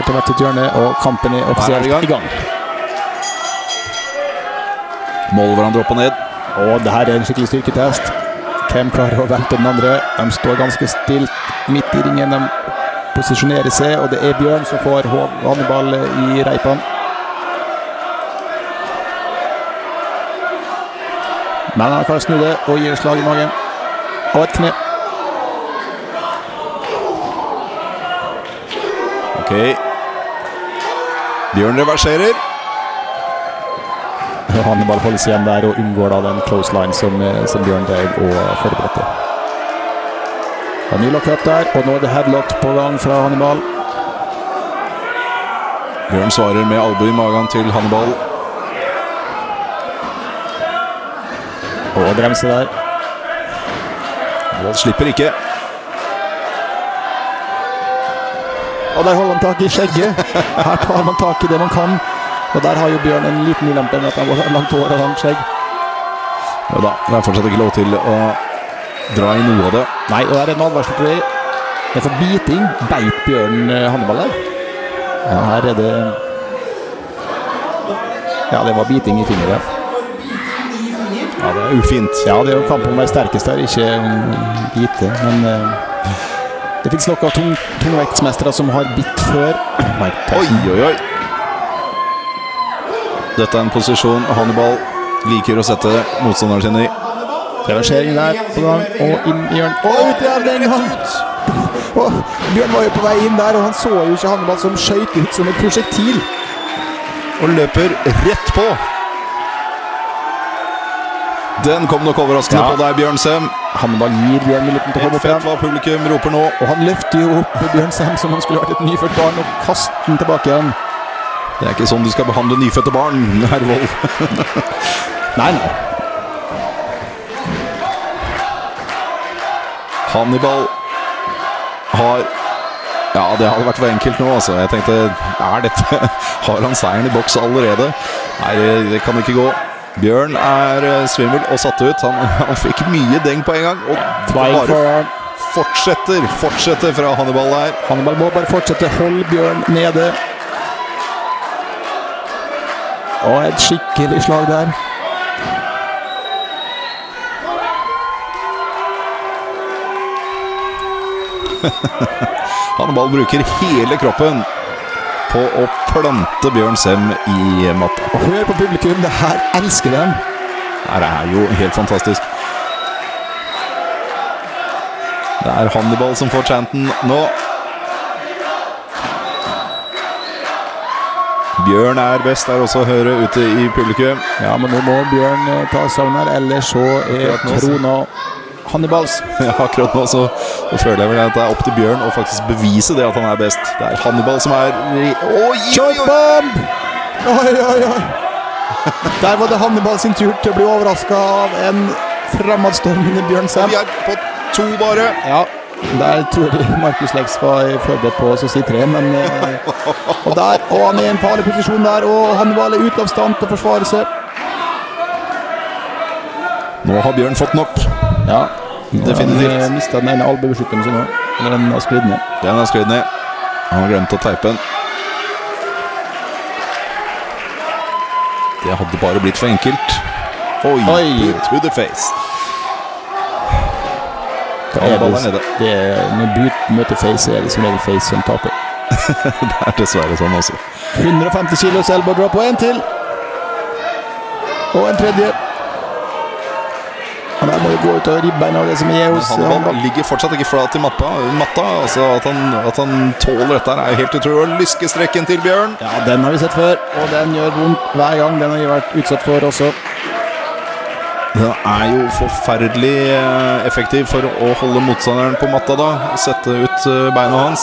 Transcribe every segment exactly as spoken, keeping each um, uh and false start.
på hvert sitt hjørne, og kampen er offisielt i gang. i gang. Måler hverandre opp og ned. Og det her er en skikkelig styrketest. Hvem klarer å velte den andre? De står ganske stilt midt i ringen. De posisjonerer seg, og det er Bjørn som får Hannibal i reipen. Men han kan snu det og gir et slag i magen. Og et kne. Ok. Bjørn reverserer. Hannibal holdes igjen der og unngår da den close line som, som Bjørn drev og forberedte. Og ny lock-up der, og nå er det headlock på gang fra Hannibal. Bjørn svarer med albu i magen til Hannibal. Og bremse der. Hannibal slipper ikke. Og der holder han tak i skjegget. Her tar man tak i det man kan. Og der har jo Bjørn en liten ulempe med at han har langt hår og langt skjegg. Og da, det er fortsatt ikke lov til å dra i noe av det. Nei, og der er en advarsel til det. Det er for biting. Beit Bjørn Hannibal der? Ja, her er det... Ja, det var biting i fingeret. Ja, det er ufint. Ja, det er jo kamp om å være sterkest der, ikke bite. Men uh, det finnes nok av tung, tungvektsmestere som har bitt før. Oi, oi, oi. Dette er en posisjon Hannibal liker å sette motstanderen sin i. Reversering der på gang, og inn i hjørnet. Og ut igjen den gang! Og Bjørn var jo på vei inn der, og han så jo ikke Hannibal som skjøt ut som et prosjektil. Og løper rett på. Den kom nok overraskende ja. på deg, Bjørn Sem. Hannibal gir Bjørn muligheten til å komme opp igjen. Hva publikum roper nå. Og han løfter jo opp Bjørn Sem som han skulle vært et nyfødt barn, og kaster den tilbake igjen. Det er ikke sånn du skal behandle nyfødte barn, herr Wold. Nei, nei. Hannibal har... Ja, det hadde vært for enkelt nå, altså. Jeg tenkte, er dette... Har han seieren i boks allerede? Nei, det, det kan ikke gå. Bjørn er svimmel og satt ut. Han, han fikk mye deng på en gang. Og bare fortsetter, fortsetter fra Hannibal der. Hannibal må bare fortsette. Hold Bjørn nede. Og et skikkelig slag der. Hannibal bruker hele kroppen på å plante Bjørn Sem i matta. Og hør på publikum, det her elsker dem. Det er jo helt fantastisk. Det er Hannibal som får chanten nå. Bjørn er best der også å høre ute i publikum. Ja, men nå må Bjørn ta savn her, ellers så er krona Hannibals. Ja, akkurat nå så, så føler jeg vel at det er opp til Bjørn å faktisk bevise det at han er best. Det er Hannibal som er... Oi, Kjøttbomb! Oi, oi, oi! Der var det Hannibal sin tur til å bli overrasket av en fremadstormende Bjørn Sem. Vi er på to bare. Ja, der tror jeg Markus Lex var forberedt på oss å si tre, men... Og der, og han er i en farlig posisjon der, og Hannibal er ute av stand til å forsvare seg. Nå har Bjørn fått nok. Ja, definitivt. Han mistet den ene albebeskyttelsen nå. Eller den har sklidd ned. Den har sklidd ned. Han har glemt å teipe den. Det hadde bare blitt for enkelt. Oi, Oi. To the face. Det er, det, det er, når Boot møter face, er det som regel face som taper. Det er dessverre sånn også. hundre og femti kilos elbow drop, og en til. Og en tredje. Han der må jo gå ut av ribbeina av det som er hos... Han, han ligger fortsatt ikke flat i matta. matta altså at han, at han tåler dette her er helt utrolig. Lyskestrekken til Bjørn. Ja, den har vi sett før, og den gjør vondt hver gang. Den har vi vært utsatt for også. Det er jo forferdelig effektiv for å holde motstanderen på matta da. Sette ut beina hans.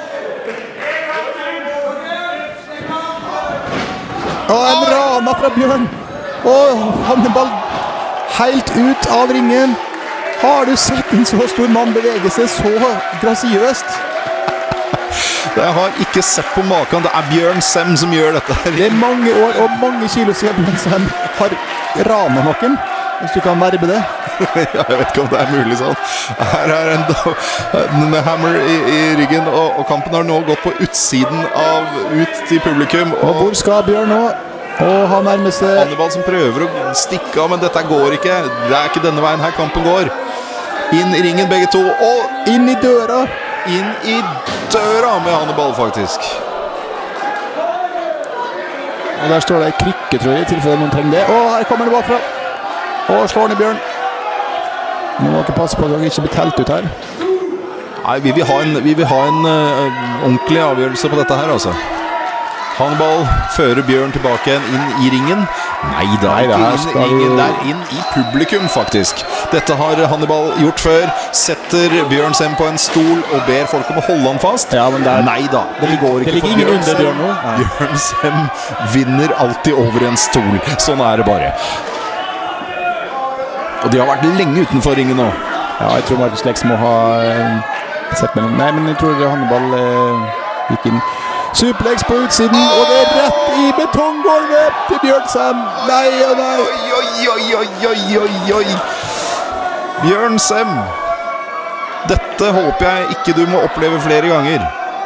Og en rana fra Bjørn. Og Hannibal helt ut av ringen. Har du sett en så stor mann bevege seg så grasiøst? Jeg har ikke sett på maken. Det er Bjørn Sem som gjør dette. Det er mange år og mange kilo siden Bjørn Sem har rana noen. hvis du kan verbe det. Ja, jeg vet ikke om det er mulig sånn. Her er en, en hammer i, i ryggen, og, og kampen har nå gått på utsiden av ut til publikum. Og, og hvor skal Bjørn nå? Og han nærmer seg Hannibal som prøver å stikke av, men dette går ikke. Det er ikke denne veien her kampen går. Inn i ringen begge to, og inn i døra. Inn i døra med Hannibal, faktisk. Og der står det en krykke, tror jeg, i tilfelle noen trenger det. Og her kommer det bakfra. Og slår ned Bjørn. Nå må dere passe på at dere ikke blir telt ut her. Nei, vi vil ha en, vi vil ha en uh, ordentlig avgjørelse på dette her, altså. Hannibal fører Bjørn tilbake igjen inn i ringen. Nei, det er ikke inn i ringen, det er inn i publikum, faktisk. Dette har Hannibal gjort før. Setter Bjørn Sem på en stol og ber folk om å holde han fast. Ja, men det er, Nei da, det går ikke det for Bjørn Sem. Bjørn nå. Bjørn Sem vinner alltid over en stol. Sånn er det bare. Og de har vært lenge utenfor ringen nå. Ja, jeg tror Markus Lex må ha uh, sett mellom. Nei, men jeg tror Hannibal uh, gikk inn. Suplex på utsiden, og det er rett i betonggolvet til Bjørn Sem. Nei og nei. Oi, oi, oi, oi, oi, oi. Bjørn Sem. Dette håper jeg ikke du må oppleve flere ganger.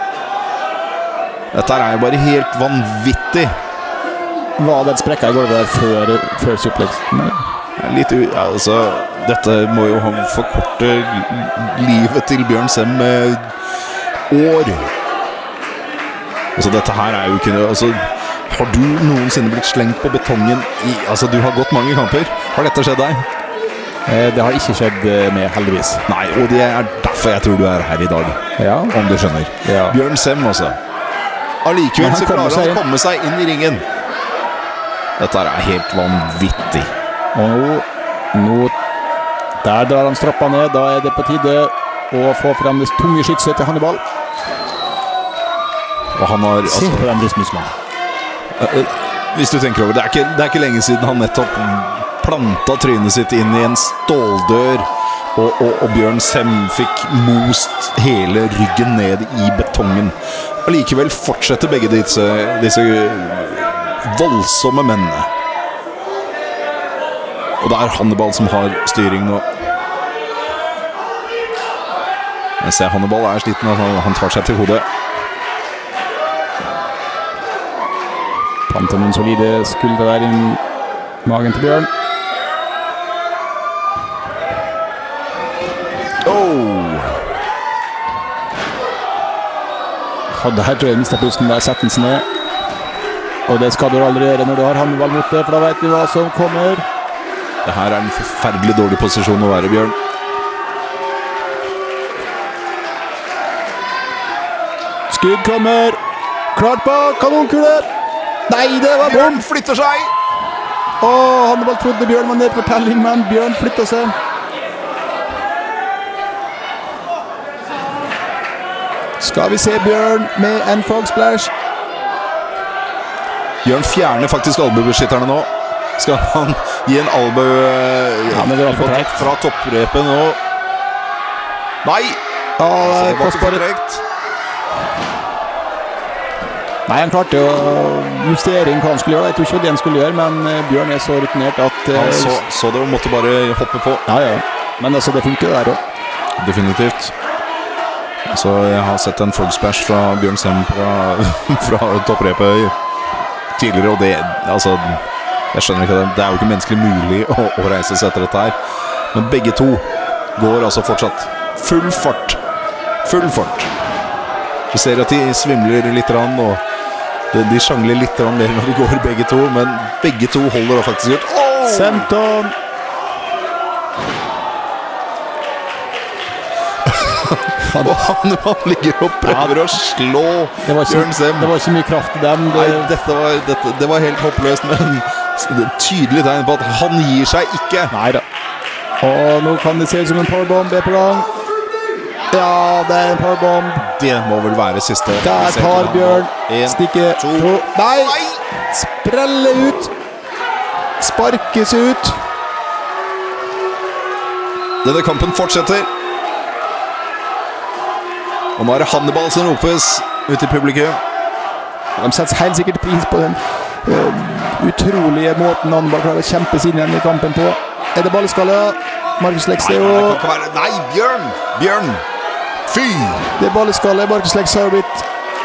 Dette er jo bare helt vanvittig. Var det et sprekka i gulvet der før, før suplex? Nei. Litt, ja, altså, dette må jo forkorte livet til Bjørn Sem med år. Altså, dette her er jo ikke noe, altså, har du noensinne blitt slengt på betongen i, altså, du har gått mange kamper. Har dette skjedd deg? Eh, det har ikke skjedd med, heldigvis. Nei, og det er derfor jeg tror du er her i dag. Ja. Om du skjønner. Ja. Bjørn Sem, altså. Allikevel så klarer han å komme seg inn i ringen. Dette er helt vanvittig. Og nå, nå, der drar han strappa ned. Da er det på tide å få frem det tunge skytset til Hannibal. Og han har, altså, se på den brystmusklene. Hvis du tenker over det, er ikke, det er ikke lenge siden han nettopp planta trynet sitt inn i en ståldør, og, og, og Bjørn Sem fikk most hele ryggen ned i betongen. Og likevel fortsetter begge disse, disse voldsomme mennene. Og det er Hannibal som har styring nå. Jeg ser Hannibal er sliten, han, han tar seg til hodet. Panter noen solide skuldre der i magen til Bjørn. Oh! Hadde her tror jeg mistet pusten der, setten seg ned. Og det skal du aldri gjøre når du har Hannibal mot det, for da vet du hva som kommer. Det her er en forferdelig dårlig posisjon å være, Bjørn. Skudd kommer. Klart bak, kanonkule. Nei, det var Bjørn flytter seg. Åh, Hannibal trodde Bjørn var ned for telling, men Bjørn flytter seg. Skal vi se Bjørn med en frog splash. Bjørn fjerner faktisk albuebeskytterne nå. Skal han gi en albu ja, men det var for trekt fra topprepen nå? Nei! Ja, det er kostbart. Nei, han klarte å justere inn hva han skulle gjøre. Jeg tror ikke det han skulle gjøre, men Bjørn er så rutinert at... Han så, så det og måtte bare hoppe på. Ja, ja. Men altså, det funker der også. Definitivt. Så jeg har sett en frog splash fra Bjørn Sem fra, fra topprepet tidligere, og det, altså, jeg skjønner ikke det. Det er jo ikke menneskelig mulig å, å reise seg etter dette her. Men begge to går altså fortsatt full fart. Full fart. Du ser at de svimler litt rann, og de, de sjangler litt rann mer når de går begge to, men begge to holder da faktisk ut. Oh! Senton! Og han, han ligger og prøver ja, å slå Bjørn Sem. Det var ikke mye kraft i dem. Det, Nei, dette var, dette, det var helt håpløst, men det er tydelig tegn på at han gir seg ikke. Neida. Og nå kan det se ut som en powerbomb er på gang. Ja, det er en powerbomb. Det må vel være siste. Der tar Bjørn. En, stikke to. to. Nei! Sprelle ut. Sparkes ut. Denne kampen fortsetter. Og nå er det Hannibal som ropes ut i publikum. De setter helt sikkert pris på den uh, utrolige måten Hannibal klarer å kjempe seg inn i kampen på. Er det balleskalle? Markus Lex Nei, er nei, det jo... kan ikke være. Nei, Bjørn! Bjørn! Fy! Det er balleskalle. Markus Lex har jo blitt...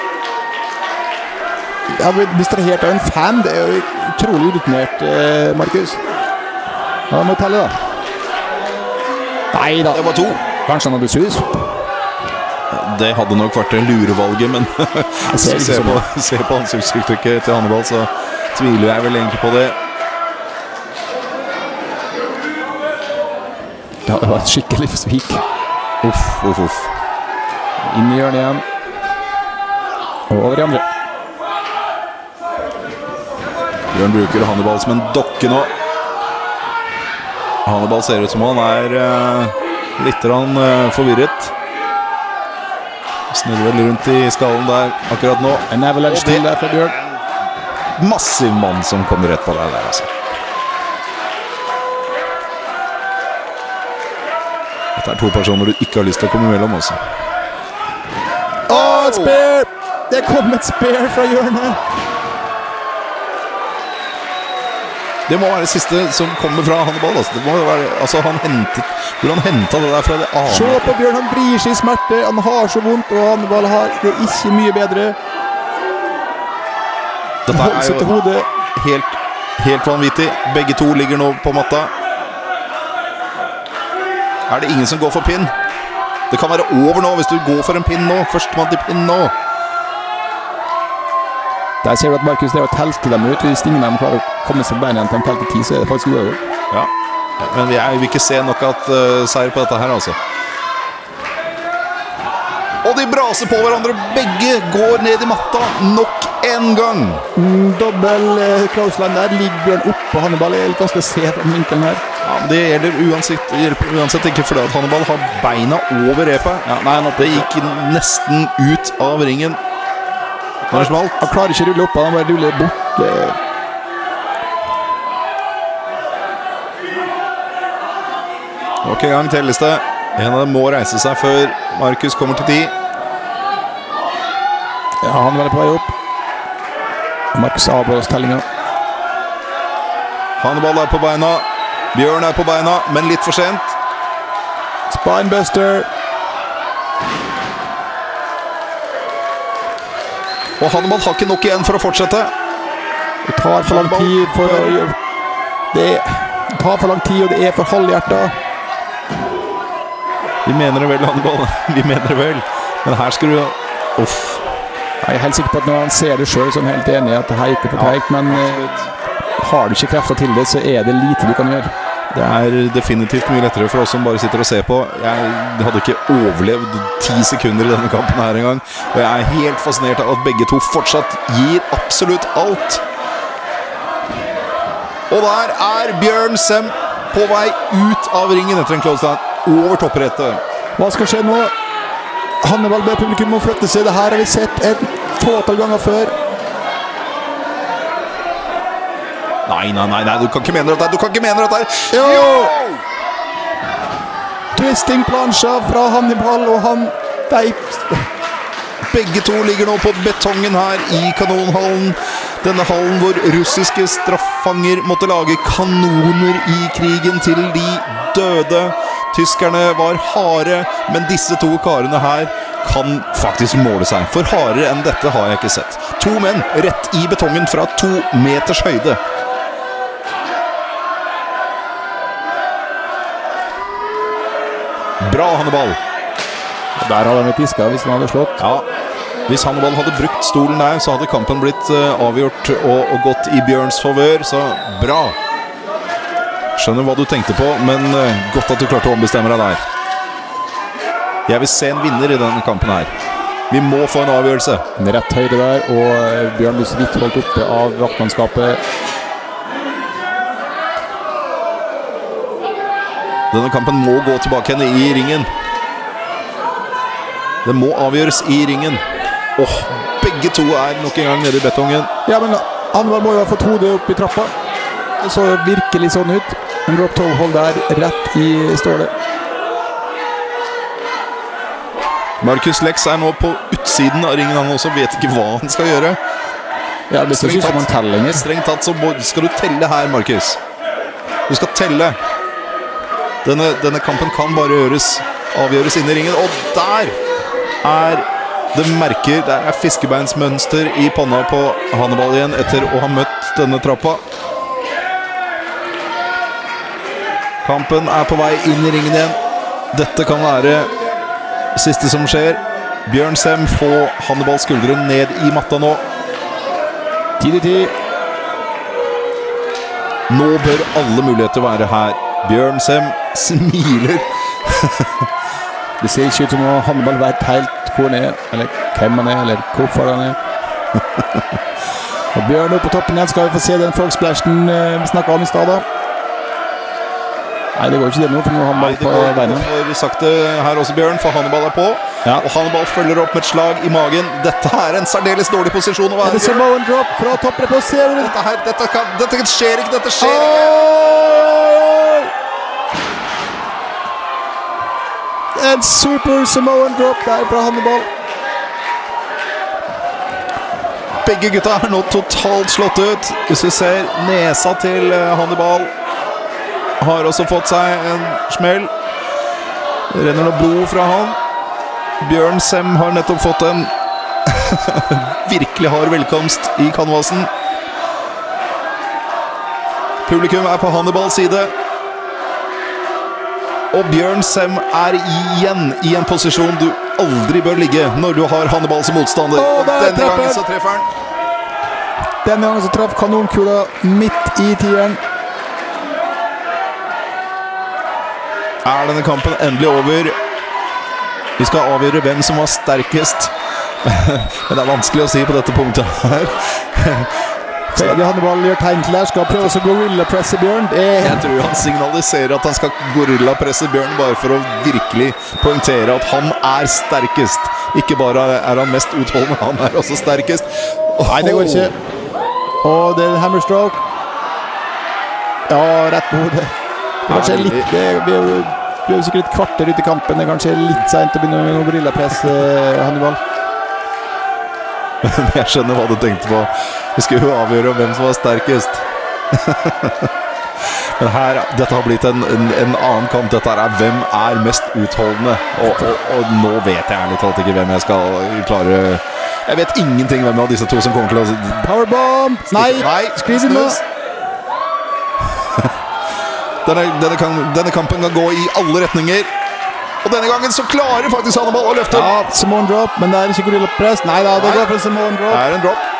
Jeg har blitt distrahert av en fan. Det er jo utrolig urutinert, eh, Markus. Ja, da må vi telle, da. Nei da. Det var to. Kanskje han hadde sus. Det hadde nok vært lurevalget, men ser ikke se, sånn på, ut. se på ansiktsuttrykket til Hannibal, så tviler jeg vel egentlig på det. Ja, det var et skikkelig svik. Uff, uff, uff. Inn i hjørnet igjen. Og over i andre. Bjørn bruker Hannibal som en dokke nå. Hannibal ser ut som han er uh, litt rann, uh, forvirret. Snurrer vel rundt i skallen der akkurat nå. En avalanche til der fra Bjørn. Massiv mann som kommer rett på deg der, altså. Dette er to personer du ikke har lyst til å komme mellom også. Åh, et spear! Det kom et spear fra hjørnet. Det må være det siste som kommer fra Hannibal. Altså. Det må være, altså han hentet, hvor han hentet det der fra det annet. Se på Bjørn, han blir seg i smerte. Han har så vondt, og Hannibal har det ikke mye bedre. Dette Hold er seg til jo hodet. helt, helt vanvittig. Begge to ligger nå på matta. Er det ingen som går for pinn? Det kan være over nå hvis du går for en pinn nå. Førstemann til pinn nå. Der ser du at Markus drev og telte dem ut. Hvis ingen av dem klarer å komme seg på beina igjen til en telte ti, så er det faktisk uavgjort. Ja, men vi er, vil ikke se nok at uh, seier på dette her, altså. Og de braser på hverandre. Begge går ned i matta nok en gang. Mm, dobbel eh, clothesline der. Ligger Bjørn oppå Hannibal. Det er litt vanskelig å se fra den vinkelen her. Ja, men det gjelder uansett, hjelper uansett ikke fordi at Hannibal har beina over repet. Ja, nei, Det gikk nesten ut av ringen. Når det smalt. Han klarer ikke å rulle opp, han bare ruller bort. Det... Nok en gang telles det. En av dem må reise seg før Markus kommer til ti. Ja, han er på vei opp. Markus avbryter tellingen. Hannibal er på beina. Bjørn er på beina, men litt for sent. Spinebuster. Og Hannibal har ikke nok igjen for å fortsette. Det tar for lang tid for å gjøre... Det tar for lang tid, og det er for halvhjertet. Vi mener det vel, Hannibal. Vi mener det vel. Men her skal du... Uff. Jeg er helt sikker på at når han ser det selv, så er han helt enig i at det her ikke er for teit, men eh, har du ikke krefter til det, så er det lite du kan gjøre. Det er definitivt mye lettere for oss som bare sitter og ser på. Jeg hadde ikke overlevd ti sekunder i denne kampen her en gang. Og jeg er helt fascinert av at begge to fortsatt gir absolutt alt. Og der er Bjørn Sem på vei ut av ringen etter en close down over topprettet. Hva skal skje nå? Hannibal ber publikum må flytte seg. Det her har vi sett et fåtall ganger før. Nei, nei, nei, nei, du kan ikke mene dette. Du kan ikke mene dette. Jo! Twisting plansja fra Hannibal, og han deip. Begge to ligger nå på betongen her i kanonhallen. Denne hallen hvor russiske straffanger måtte lage kanoner i krigen til de døde. Tyskerne var harde, men disse to karene her kan faktisk måle seg. For hardere enn dette har jeg ikke sett. To menn rett i betongen fra to meters høyde. Bra, Hannibal. Der hadde han blitt piska hvis han hadde slått. Ja, hvis Hannibal hadde brukt stolen der, så hadde kampen blitt uh, avgjort og, og gått i Bjørns favør, så bra. Skjønner hva du tenkte på, men uh, godt at du klarte å ombestemme deg der. Jeg vil se en vinner i denne kampen her. Vi må få en avgjørelse. En rett høyre der, og Bjørn blir så vidt holdt oppe av vaktmannskapet. Denne kampen må gå tilbake henne i ringen. Det må avgjøres i ringen. Åh, oh, begge to er nok en gang nede i betongen. Ja, men Hannibal må jo ha fått hodet opp i trappa. Det så virkelig sånn ut. En drop toe hold der, rett i stålet. Markus Lex er nå på utsiden av ringen. Han også vet ikke hva han skal gjøre. Ja, det blir ikke som en telling. Strengt tatt så må, skal du telle her, Markus. Du skal telle. Denne, denne kampen kan bare gjøres, avgjøres inn i ringen. Og der er det merker, der er fiskebeinsmønster i panna på Hannibal igjen etter å ha møtt denne trappa. Kampen er på vei inn i ringen igjen. Dette kan være siste som skjer. Bjørn Sem får Hannibals skuldre ned i matta nå. ti til ti. Nå bør alle muligheter være her. Bjørn Sem smiler. Det ser ikke ut som om Hannibal vet helt hvor han er, eller hvem han er, eller hvorfor han er. Og Bjørn oppe på toppen igjen. Skal vi få se den frogsplashen vi snakket om i stedet? Nei, det går ikke det nå, for nå har Hannibal på beina. Nei, det går sakte her også, Bjørn, for Hannibal er på. Ja. Og Hannibal følger opp med et slag i magen. Dette er en særdeles dårlig posisjon å være. Det er Samoan drop fra toppen på serien. Dette, her, dette, kan, dette skjer ikke, dette skjer ikke. En super Samoan drop der fra Hannibal. Begge gutta er nå totalt slått ut. Hvis du ser nesa til Hannibal har også fått seg en smell. Det renner noe blod fra han. Bjørn Sem har nettopp fått en virkelig hard velkomst i kanvasen. Publikum er på Hannibals side. Og Bjørn Sem er igjen i en posisjon du aldri bør ligge når du har Hannibal som motstander. Og denne treffer. gangen så treffer han. Denne gangen så traff kanonkula midt i tieren. Er denne kampen endelig over? Vi skal avgjøre hvem som var sterkest. Men det er vanskelig å si på dette punktet her. Begge Hannibal gjør tegn til her. Skal prøve å gorilla-presse Bjørn. Er... Jeg tror han signaliserer at han skal gorilla-presse Bjørn bare for å virkelig poengtere at han er sterkest. Ikke bare er han mest utholdende, han er også sterkest. Oh. Nei, det går ikke. Og det er en hammerstroke. Ja, rett på hodet. Det er kanskje litt... Det er, vi er jo sikkert et kvarter ut i kampen. Det er kanskje litt sent å begynne med gorilla-presse Hannibal. Jeg skjønner hva du tenkte på. Vi skulle jo avgjøre hvem som var sterkest. Men her, dette har blitt en, en, en annen kamp. Dette er hvem er mest utholdende. Og, og, og nå vet jeg ærlig talt ikke hvem jeg skal klare. Jeg vet ingenting hvem av disse to som kommer til å... Powerbomb! Nei, Nei skriv inn nå. Denne, denne, kan, denne kampen kan gå i alle retninger. Og denne gangen så klarer faktisk Hannibal å løfte. Ja, Samoan drop, men det er ikke gorilla press. Nei da, det Nei. går for Samoan drop. Det er en drop.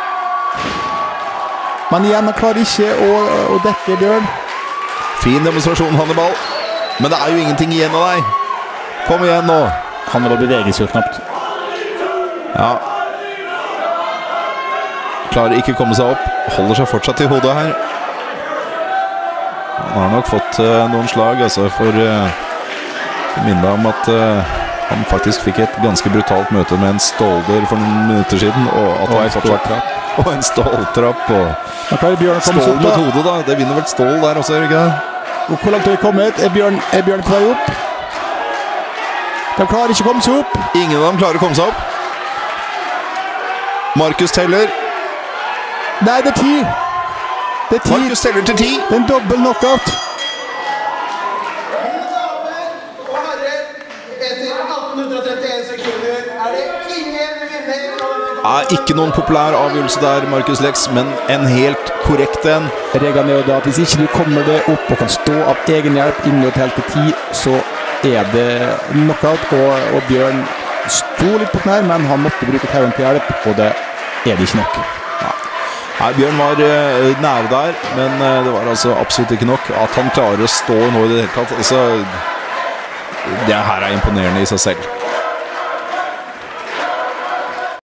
Men igjen, han klarer ikke å, å dekke Bjørn. Fin demonstrasjon, Hannibal. Men det er jo ingenting igjen av deg. Kom igjen nå. Hannibal beveger seg jo knapt. Ja. Klarer ikke å komme seg opp. Holder seg fortsatt i hodet her. Han har nok fått uh, noen slag, altså, for... Uh, minne deg om at uh, han faktisk fikk et ganske brutalt møte med en stålder for noen minutter siden, og at og han en fortsatt ståltrapp. Og en ståltrapp og stål mot hodet, da. Det vinner vel stål der også, gjør ikke det? Og hvor langt har vi kommet? Er Bjørn, er Bjørn klar opp? De klarer ikke å komme seg opp. Ingen av dem klarer å komme seg opp. Markus teller. Nei, det er ti. Det er ti. Markus teller til ti. Det er en dobbel knockout. Er ikke noen populær avgjørelse der, Markus Lex, men en helt korrekt en. Reglene er jo da at hvis ikke du kommer det opp og kan stå av egen hjelp innen et helt til ti, så er det knockout. Og, og Bjørn sto litt på knær, men han måtte bruke tauren til hjelp, og det er det ikke nok. Nei, Bjørn var uh, nære der, men uh, det var altså absolutt ikke nok. At han klarer å stå nå i det hele tatt, altså, det her er imponerende i seg selv.